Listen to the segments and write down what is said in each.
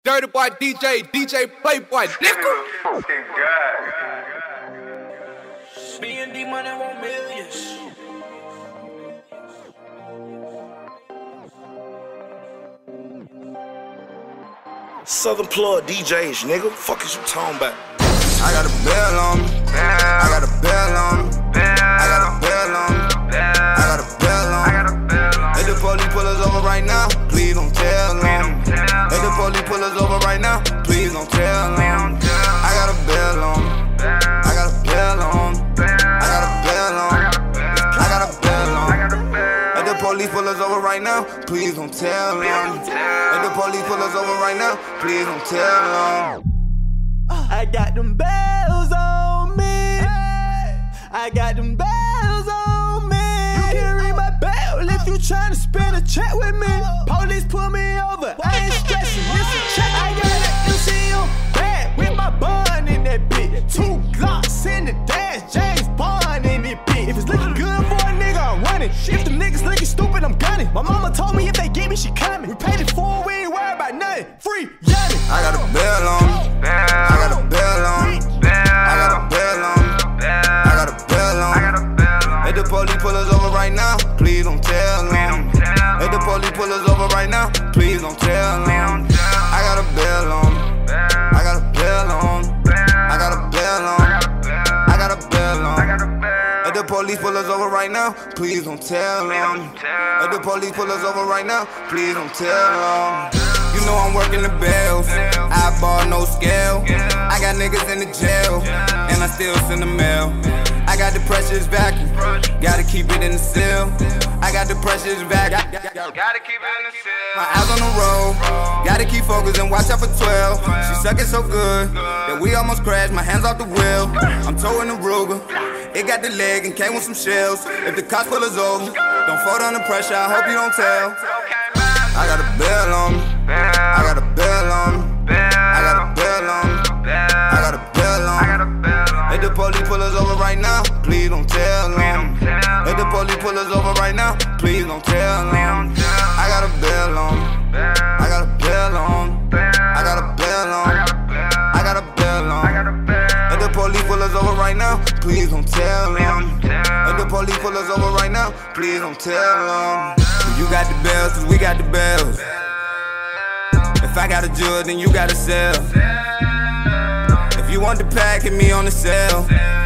Dirty Boy DJ Playboy, nigga. Me and D-Money want millions. Southern Plug DJs, nigga. Fuck is you talking about? I got a bell on me. I got a bell on me. I got a bell on me. I got a bell on me. Let the police pull us over right now. Please don't tell them. Let the police pull us over right now. Please don't tell them. I got a bell on me. I got a bell on me. I got a bell on me. I got a bell on me. Let the police pull us over right now. Please don't tell them. Let the police pull us over right now. Please don't tell them. I got them bells on me. I got them bells on me. You can ring my bell if you tryna spend a check with me. Police pull me over, I ain't stressing. Listen, check. I got an MCU bag with my bun in that bitch. 2 Glocks in the dash, James Bond in that bitch. If it's looking good for a nigga, I'm running. If the niggas looking stupid, I'm gunning. My mama told me if they get me, she coming. We paid it for, we ain't worried about nothing. Free, yelling. I got a bell on me. I got a bell on me. I got a bell on me. I got a bell on me. Let the police pull us over right now. Please don't tell them. Let the police pull us over right now. Please don't tell them. I got a bell on me. I got a bell on me. I got a bell on me. I got a bell on me. Let the police pull us over right now. Please don't tell them. Let the police pull us over right now. Please don't tell them. You know I'm working the bells. I bought no scale. I got niggas in the jail, and I still send the mail. I got the precious vacuum, gotta keep it in the seal. I got the precious vacuum, gotta keep it in the seal. My eyes on the road, gotta keep focused and watch out for 12. She sucking so good that we almost crashed. My hands off the wheel. I'm towing the Ruger. It got the leg and came with some shells. If the cops pull us over, don't fold under pressure. I hope you don't tell. I got a bell on me. I got a bell on me. I got a bell on me. I got a bell on me. Let the police pull us over right now. Please don't tell them. Let the police pull us over right now. Please don't tell them. I got a bell on me. I got a bell on me. I got a bell on me. I got a bell on me. Let the police pull us over right now. Please don't tell them. Let the police pull us over right now. Please don't tell them. You got the bells, cause we got the bells. If I got a jewel, then you gotta sell. If you want the pack, hit me on the cell.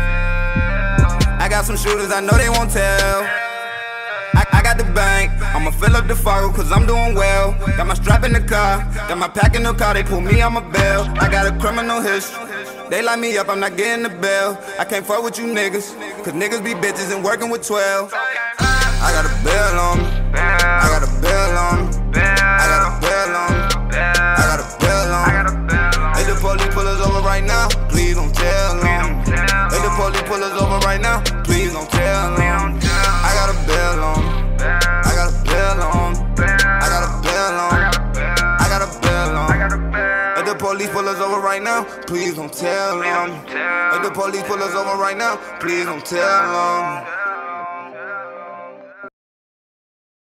I got some shooters, I know they won't tell. I got the bank, I'ma fill up the Fargo cause I'm doing well. Got my strap in the car, got my pack in the car, they pull me on my bail. I got a criminal history, they light me up, I'm not getting the bail. I can't fuck with you niggas, cause niggas be bitches and working with 12. I got a bell on me. I got a bell on me. I got a bell on me. I got a bell on me. Let the police pull us over right now. Please don't tell them. Let the police pull us over right now. Please don't tell them. I got a bell on me. I got a bell on me. I got a bell on me. I got a bell on me. Let the police pull us over right now. Please don't tell them. Let the police pull us over right now. Please don't tell them.